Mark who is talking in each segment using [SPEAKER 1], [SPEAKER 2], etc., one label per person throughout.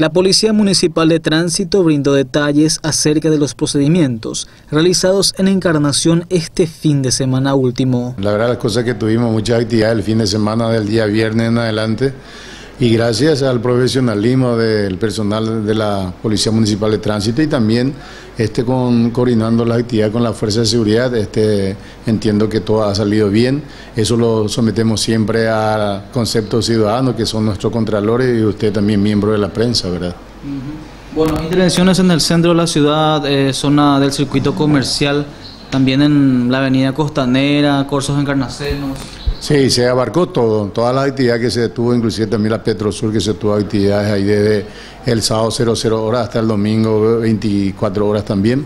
[SPEAKER 1] La Policía Municipal de Tránsito brindó detalles acerca de los procedimientos realizados en Encarnación este fin de semana último.
[SPEAKER 2] La verdad, las cosas que tuvimos muchas actividades el fin de semana del día viernes en adelante, y gracias al profesionalismo del personal de la Policía Municipal de Tránsito y también coordinando las actividades con la Fuerza de Seguridad, entiendo que todo ha salido bien. Eso lo sometemos siempre a conceptos ciudadanos que son nuestros contralores y usted también miembro de la prensa, ¿verdad?
[SPEAKER 1] Bueno, intervenciones en el centro de la ciudad, zona del circuito comercial, también en la avenida Costanera, Corsos Encarnacenos.
[SPEAKER 2] Sí, se abarcó todo, todas las actividades que se tuvo, inclusive también la Petrosur, que se tuvo actividades ahí desde el sábado 00 horas hasta el domingo 24 horas también.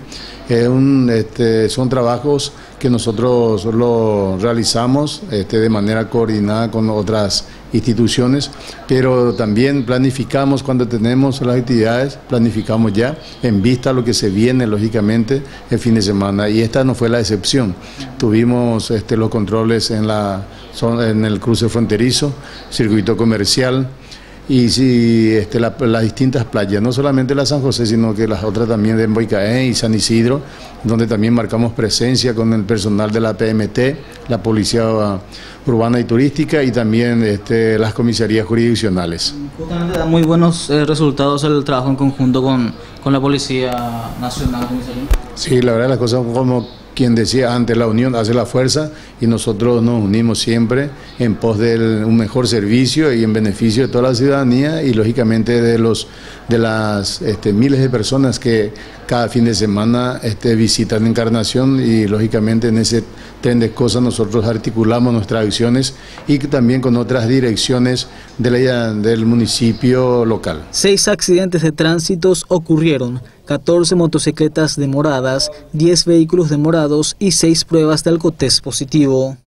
[SPEAKER 2] Son trabajos que nosotros lo realizamos de manera coordinada con otras instituciones, pero también planificamos cuando tenemos las actividades, planificamos ya en vista a lo que se viene lógicamente el fin de semana, y esta no fue la excepción. Tuvimos los controles en el cruce fronterizo, circuito comercial, y sí, las distintas playas, no solamente la San José, sino que las otras también de Boicaén y San Isidro, donde también marcamos presencia con el personal de la PMT, la Policía Urbana y Turística y también las comisarías jurisdiccionales.
[SPEAKER 1] Justamente da muy buenos resultados el trabajo en conjunto con la Policía Nacional, comisaría.
[SPEAKER 2] Sí, la verdad las cosas como quien decía antes, la unión hace la fuerza y nosotros nos unimos siempre en pos de un mejor servicio y en beneficio de toda la ciudadanía y lógicamente de las miles de personas que cada fin de semana visitan Encarnación, y lógicamente en ese tren de cosas nosotros articulamos nuestras acciones y también con otras direcciones del municipio local.
[SPEAKER 1] 6 accidentes de tránsito ocurrieron, 14 motocicletas demoradas, 10 vehículos demorados y 6 pruebas de alcotest positivo.